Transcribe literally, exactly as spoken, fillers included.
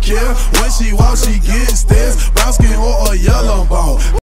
care. When she walks, she gets stares. Brown skin or a yellow ball.